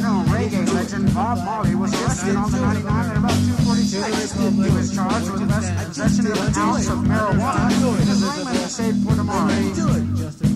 well-known reggae legend Bob Marley was arrested on the 99 at about 2:46. He was charged with possession of an ounce of marijuana in his Raymond saved for tomorrow.